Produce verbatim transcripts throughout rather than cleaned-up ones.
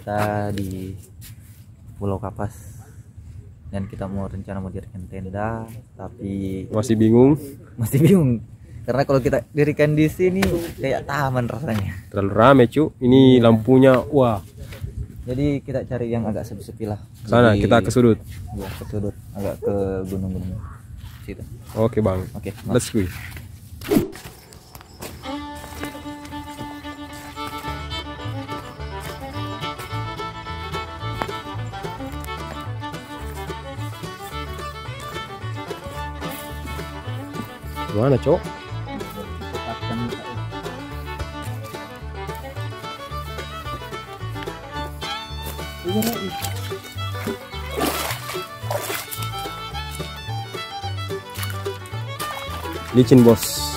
kita di Pulau Kapas dan kita mau rencana mau dirikan tenda, tapi Masih bingung. masih bingung karena kalau kita dirikan di sini kayak taman rasanya. Terlalu rame cu. Ini lampunya wah. Jadi kita cari yang agak sepi-sepi lah. Sana Jadi, kita ke sudut. ya, ke sudut, agak ke gunung-gunung situ. Oke bang. Oke, Let's go. Gimana cok? Licin bos.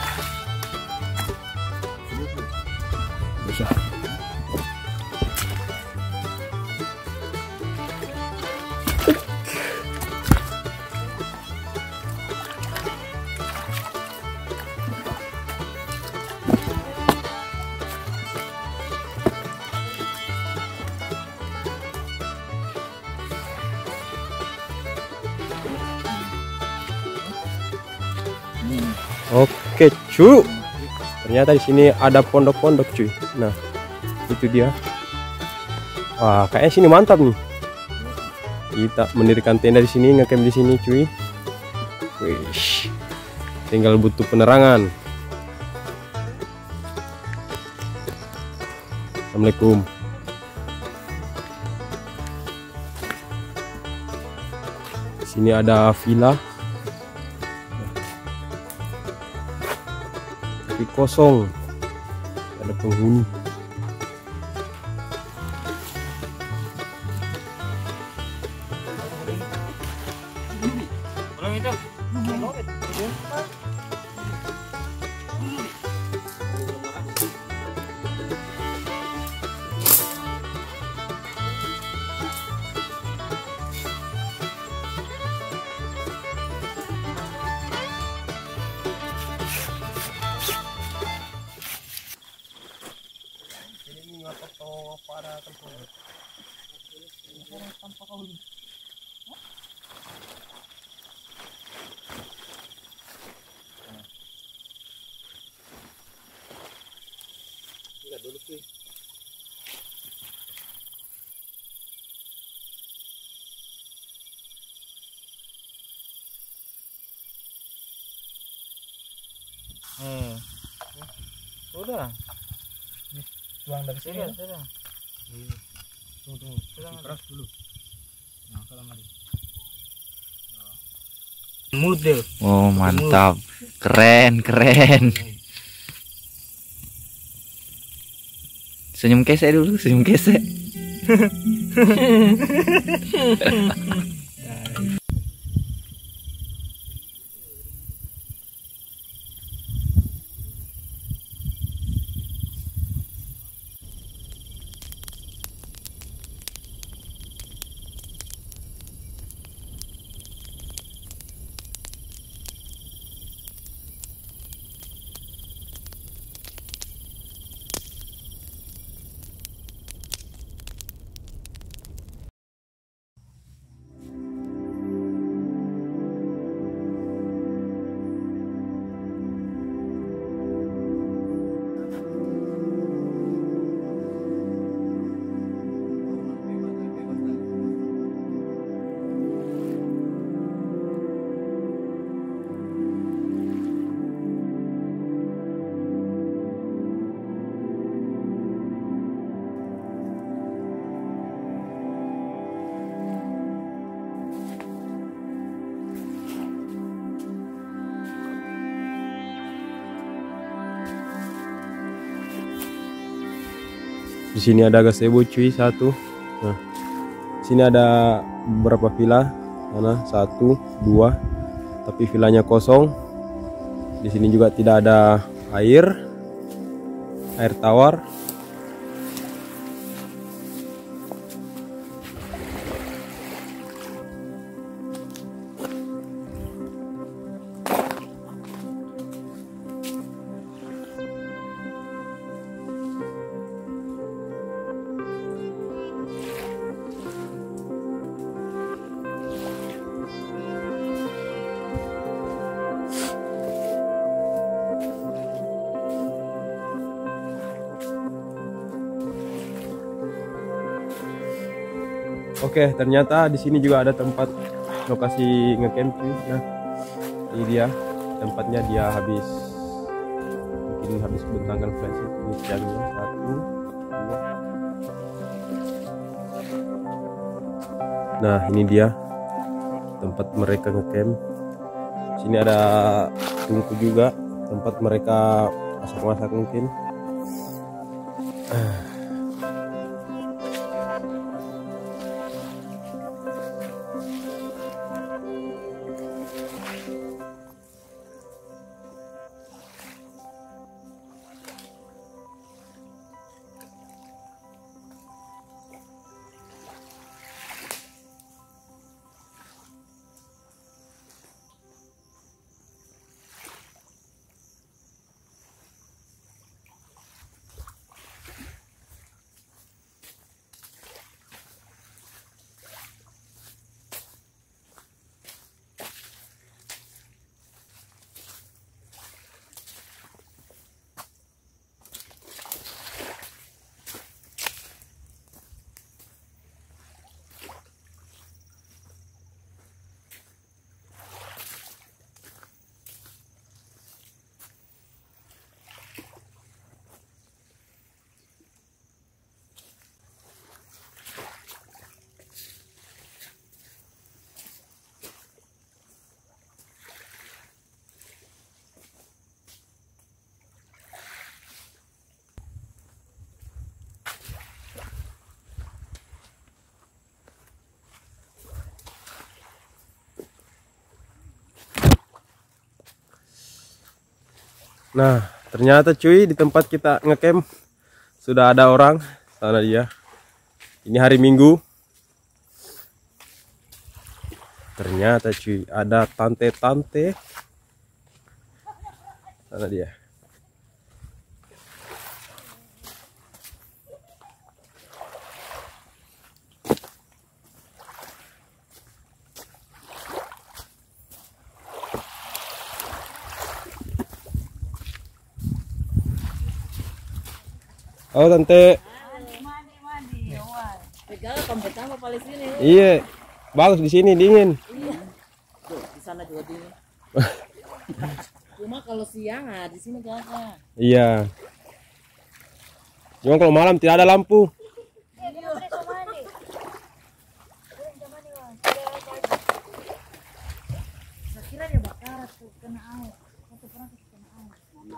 Oke cu, ternyata di sini ada pondok-pondok cuy. Nah itu dia. Wah kayaknya sini mantap nih. Kita mendirikan tenda di sini, ngecamp di sini cuy. Wish, tinggal butuh penerangan. Assalamualaikum. Di sini ada villa. Tapi kosong, ada penghuni. Hmm. Udah. Tuang dari sini. Sudah, sudah. Tunggu, tunggu. Sudah, Keras dulu. Nah, kalau mari. Mulut deh. Oh, mantap. Keren, keren. Senyum kesek dulu, senyum kesek. Di sini ada gazebo cuy satu. Nah, sini ada beberapa villa. Mana satu, dua, tapi villanya kosong. Di sini juga tidak ada air, air tawar. Oke, ternyata di sini juga ada tempat lokasi ngecamp cuy. Nah, ini dia tempatnya, dia habis mungkin habis bentangkan flashlight. Ini tiangnya satu, dua. Nah, ini dia tempat mereka ngecamp. Sini ada tungku juga, tempat mereka masak-masak mungkin. Nah, ternyata cuy di tempat kita ngecamp sudah ada orang. Sana dia. Ini hari Minggu. Ternyata cuy ada tante-tante. Sana dia. Oh tante. Pegang kompeten apa paling sini? Iya, bagus di sini dingin. Iya. Tuh, di sana juga dingin. Cuma kalau siang ah di sini gak ada. Iya. Cuma kalau malam tidak ada lampu. Saya kira dia bakar tuh kena air. Satu perang kena air.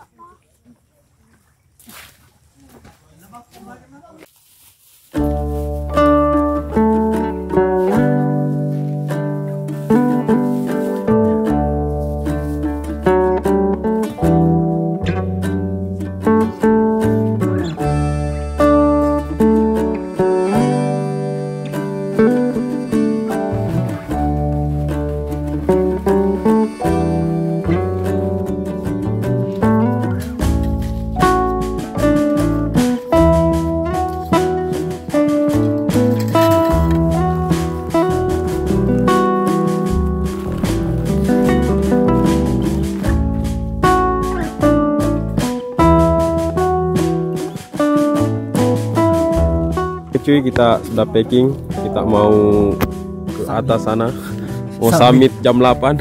Cuy, kita sudah packing, kita mau ke atas sana, mau summit jam delapan.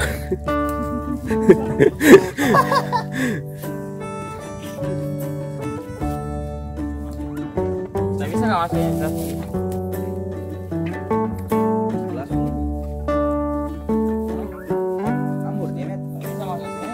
Nggak bisa nggak masuknya? Ambur dia net. Nggak bisa masuknya.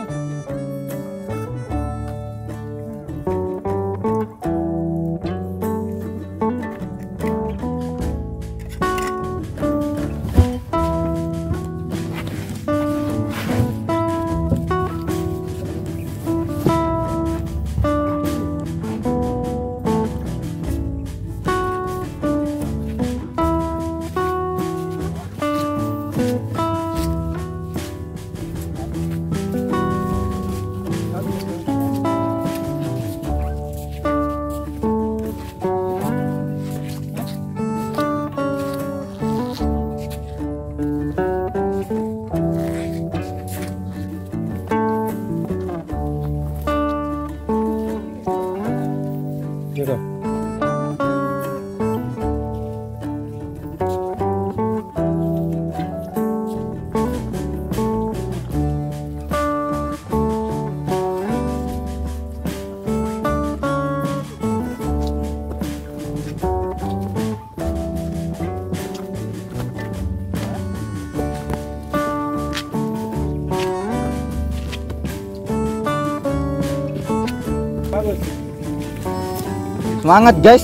Semangat guys.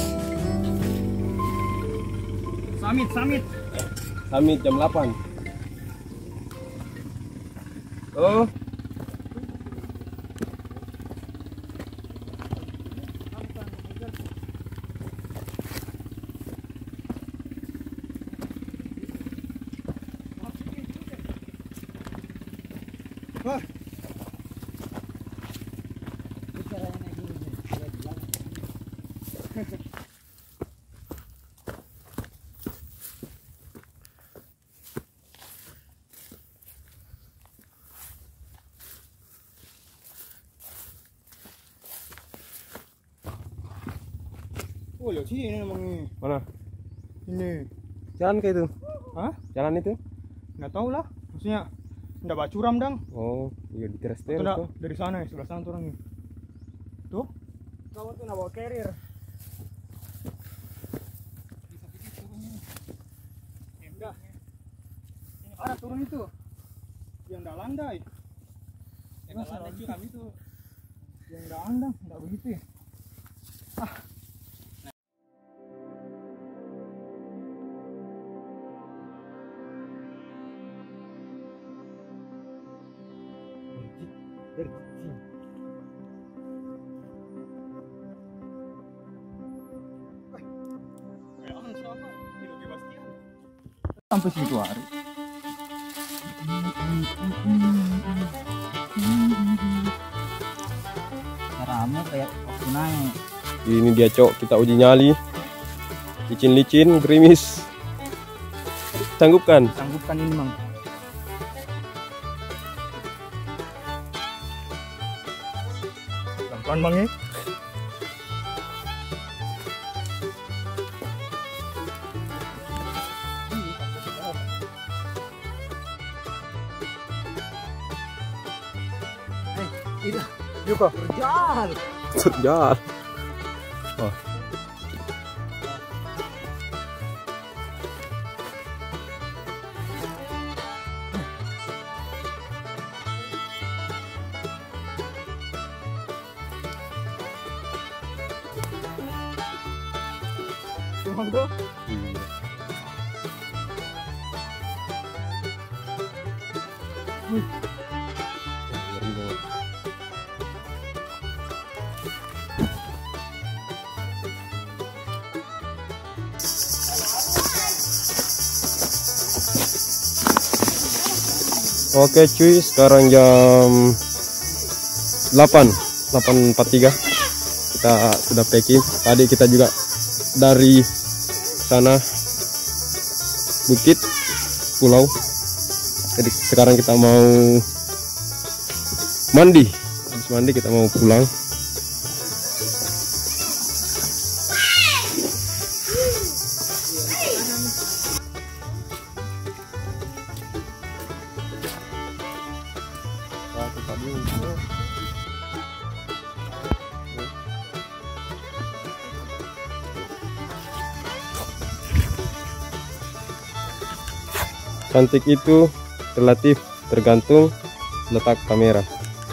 Samit, samit. Samit jam delapan. Oh. Oh, lihat sini ini emang ini. Mana? Ini. Jalan ke itu? Hah? Jalan itu? Nggak tahu lah. Maksudnya nggak baca curam dang. Oh, iya di teras Tuh, teras nggak, tuh. dari sana ya, sebelah sana tuh orangnya. Tuh. Kamu tuh nggak bawa carrier. Udah. Ini ada turun itu. Yang nggak landai. Yang nggak landai curam itu. Yang nggak andang, nggak begitu ya. Ah. Sampai situ hari. Caramu kayak waktu naik. Ini dia cok, kita uji nyali. Licin-licin, gerimis. Sanggupkan. Sanggupkan ini mang. Pelan-pelan bang ya. Itu, Yuko, berjalan. Sejak. Oh. Emang tuh. Oke cuy, sekarang jam delapan empat puluh tiga. Kita sudah packing. Tadi kita juga dari sana bukit pulau. Jadi sekarang kita mau mandi. Habis mandi kita mau pulang. Cantik itu relatif tergantung letak kamera.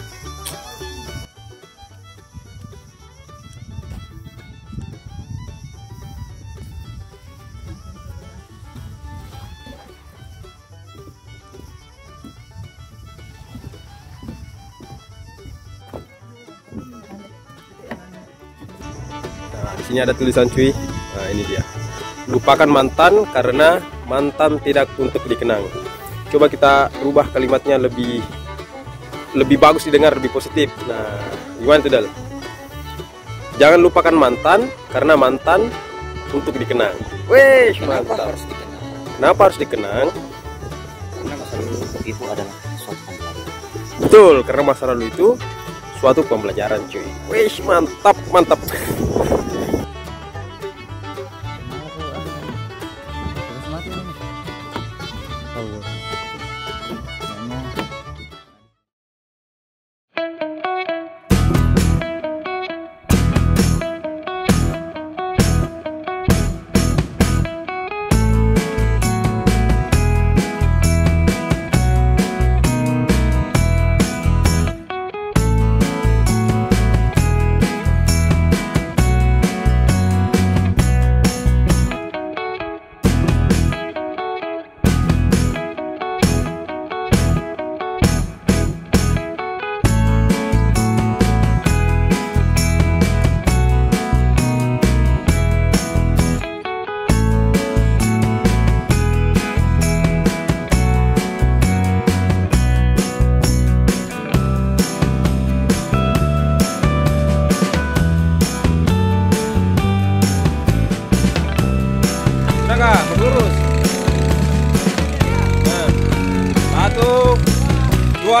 Nah, di sini ada tulisan cuy. Nah, ini dia. Lupakan mantan karena mantan tidak untuk dikenang. Coba kita rubah kalimatnya lebih lebih bagus didengar, lebih positif. Nah, gimana tuh Dal? Jangan lupakan mantan karena mantan untuk dikenang. Wih, mantap. Kenapa harus dikenang? Karena masa lalu itu adalah suatu pembelajaran. Betul, karena masa lalu itu suatu pembelajaran cuy. Wih, mantap, mantap.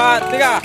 tiga.